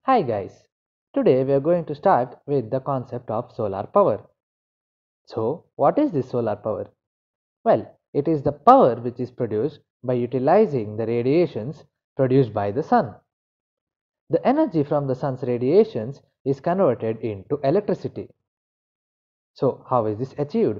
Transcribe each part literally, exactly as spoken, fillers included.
Hi guys, today we are going to start with the concept of solar power. So, what is this solar power? Well, it is the power which is produced by utilizing the radiations produced by the sun. The energy from the sun's radiations is converted into electricity. So, how is this achieved?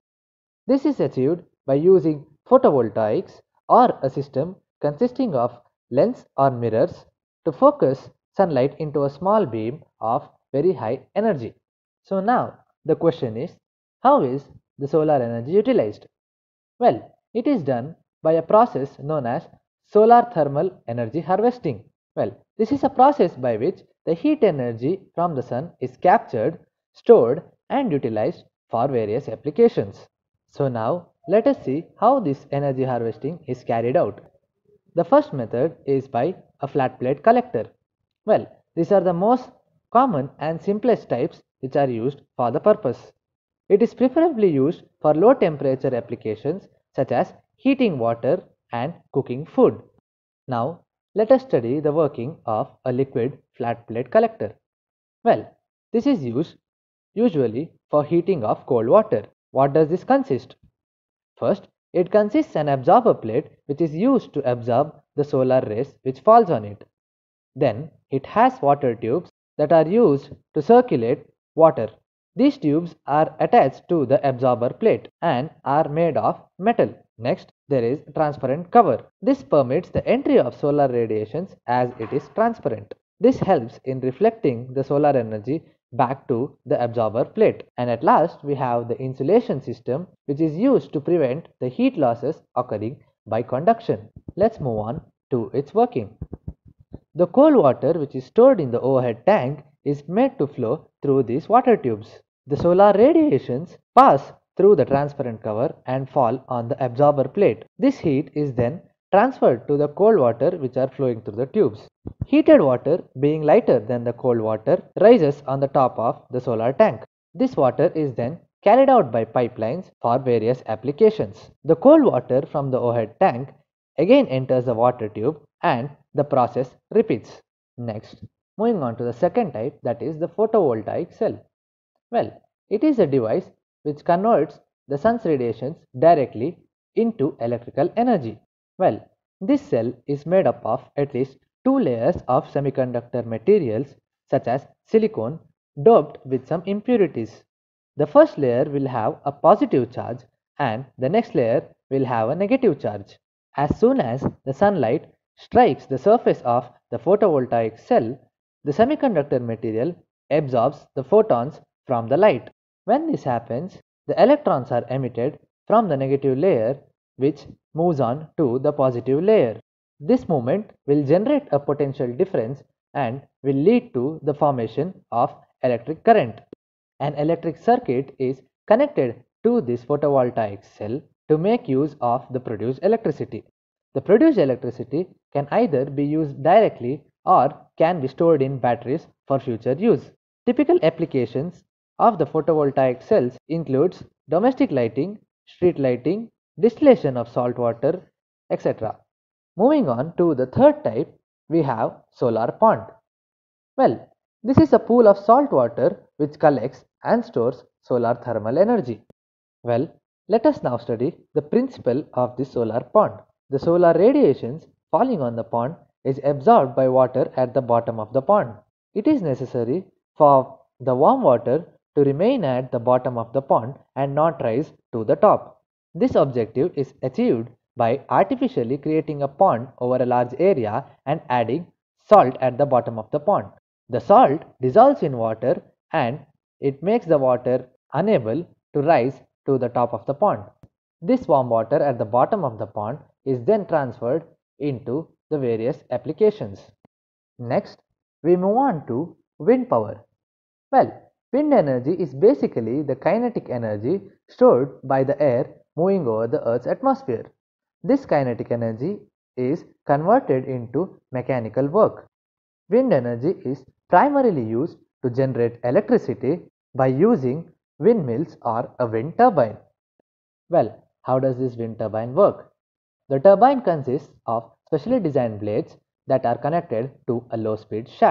This is achieved by using photovoltaics or a system consisting of lens or mirrors to focus sunlight into a small beam of very high energy. So now the question is, how is the solar energy utilized? Well, it is done by a process known as solar thermal energy harvesting. Well, this is a process by which the heat energy from the sun is captured, stored and utilized for various applications. So now let us see how this energy harvesting is carried out. The first method is by a flat plate collector. Well, these are the most common and simplest types which are used for the purpose. It is preferably used for low temperature applications such as heating water and cooking food. Now, let us study the working of a liquid flat plate collector. Well, this is used usually for heating of cold water. What does this consist? First, it consists an absorber plate which is used to absorb the solar rays which falls on it. Then it has water tubes that are used to circulate water. These tubes are attached to the absorber plate and are made of metal. Next, there is transparent cover. This permits the entry of solar radiations as it is transparent. This helps in reflecting the solar energy back to the absorber plate. And at last, we have the insulation system which is used to prevent the heat losses occurring by conduction. Let's move on to its working. The cold water which is stored in the overhead tank is made to flow through these water tubes. The solar radiations pass through the transparent cover and fall on the absorber plate. This heat is then transferred to the cold water which are flowing through the tubes. Heated water, being lighter than the cold water, rises on the top of the solar tank. This water is then carried out by pipelines for various applications. The cold water from the overhead tank again enters the water tube and the process repeats. Next, moving on to the second type, that is the photovoltaic cell. Well, it is a device which converts the sun's radiations directly into electrical energy. Well, this cell is made up of at least two layers of semiconductor materials such as silicon doped with some impurities. The first layer will have a positive charge and the next layer will have a negative charge. As soon as the sunlight strikes the surface of the photovoltaic cell, the semiconductor material absorbs the photons from the light. When this happens, the electrons are emitted from the negative layer which moves on to the positive layer. This movement will generate a potential difference and will lead to the formation of electric current. An electric circuit is connected to this photovoltaic cell to make use of the produced electricity. The produced electricity can either be used directly or can be stored in batteries for future use. Typical applications of the photovoltaic cells includes domestic lighting, street lighting, distillation of salt water, et cetera. Moving on to the third type, we have solar pond. Well, this is a pool of salt water which collects and stores solar thermal energy. Well, let us now study the principle of the solar pond. The solar radiations falling on the pond is absorbed by water at the bottom of the pond. It is necessary for the warm water to remain at the bottom of the pond and not rise to the top. This objective is achieved by artificially creating a pond over a large area and adding salt at the bottom of the pond. The salt dissolves in water and it makes the water unable to rise to the top of the pond. This warm water at the bottom of the pond is then transferred into the various applications. Next, we move on to wind power. Well, wind energy is basically the kinetic energy stored by the air moving over the Earth's atmosphere. This kinetic energy is converted into mechanical work. Wind energy is primarily used to generate electricity by using windmills or a wind turbine. Well, how does this wind turbine work? The turbine consists of specially designed blades that are connected to a low speed shaft.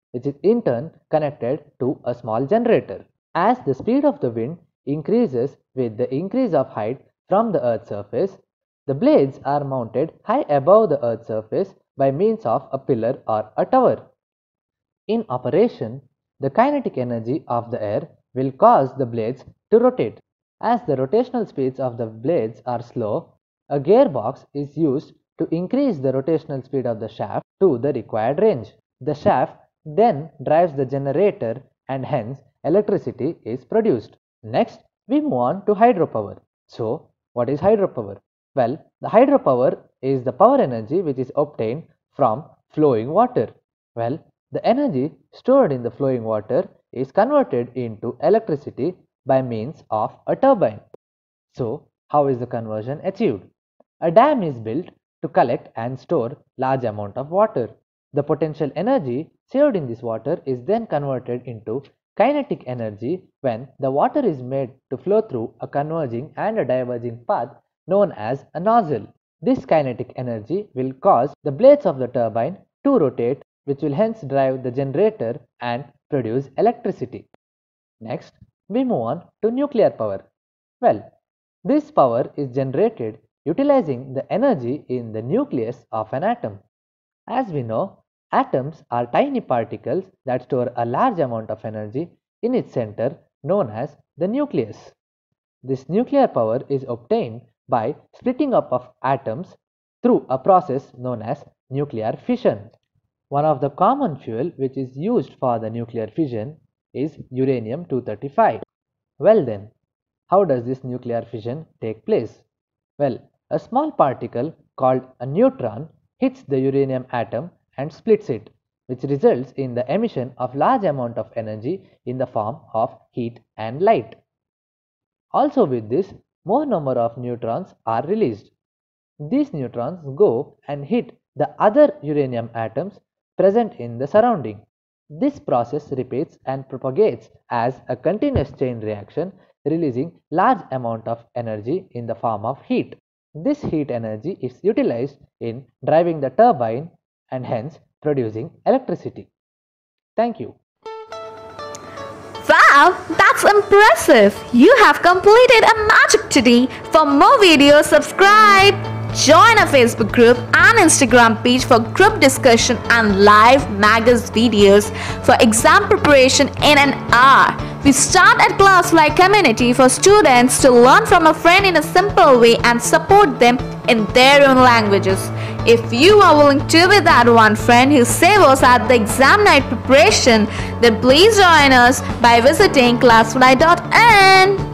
which is in turn connected to a small generator. As the speed of the wind increases with the increase of height from the Earth's surface, the blades are mounted high above the Earth's surface by means of a pillar or a tower. In operation, the kinetic energy of the air will cause the blades to rotate. As the rotational speeds of the blades are slow, a gearbox is used to increase the rotational speed of the shaft to the required range. The shaft then drives the generator and hence electricity is produced. Next, we move on to hydropower. So, what is hydropower? Well, the hydropower is the power energy which is obtained from flowing water. Well, the energy stored in the flowing water is converted into electricity by means of a turbine. So, how is the conversion achieved? A dam is built to collect and store large amount of water. The potential energy saved in this water is then converted into kinetic energy when the water is made to flow through a converging and a diverging path known as a nozzle. This kinetic energy will cause the blades of the turbine to rotate, which will hence drive the generator and produce electricity. Next, we move on to nuclear power. Well, this power is generated utilizing the energy in the nucleus of an atom. As we know, atoms are tiny particles that store a large amount of energy in its center known as the nucleus. This nuclear power is obtained by splitting up of atoms through a process known as nuclear fission. One of the common fuel which is used for the nuclear fission is uranium two thirty-five. Well then, how does this nuclear fission take place? Well, a small particle called a neutron hits the uranium atom and splits it, which results in the emission of large amount of energy in the form of heat and light. Also with this, more number of neutrons are released. These neutrons go and hit the other uranium atoms present in the surrounding. This process repeats and propagates as a continuous chain reaction, releasing large amount of energy in the form of heat. This heat energy is utilized in driving the turbine and hence producing electricity. Thank you. Wow, that's impressive! You have completed a magic today. For more videos, subscribe. Join our Facebook group and Instagram page for group discussion and live Magus videos for exam preparation in an hour. We start at Classfly community for students to learn from a friend in a simple way and support them in their own languages. If you are willing to be that one friend who saves us at the exam night preparation, then please join us by visiting classfly dot in.